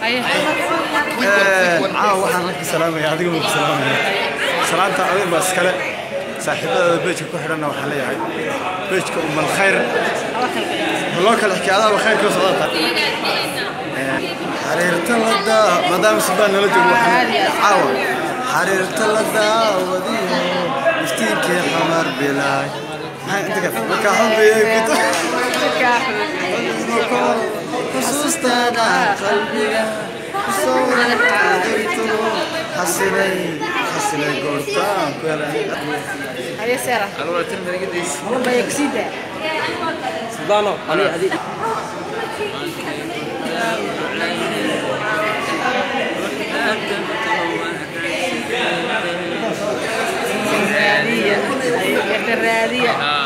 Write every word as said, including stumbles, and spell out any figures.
عاو waxaan rag salaamay adiga ugu salaamay salaanta adiga bas kale saaxiibada beejka ku xidhan waxa leeyahay beejka umal khayr loo kala xikaada khayr ka socota xariirta lada madam subaan nala joogo caaw xariirta lada wadiyo iftiinka xamar bilaay ha inta ka marka xubiyay bito xusuustada qalbiga صورة قدرته حسني حسني قرطان كلا هيا سارة أنا ترمي قديش والله يكسيده صدانو أنا هذه الرادية الرادية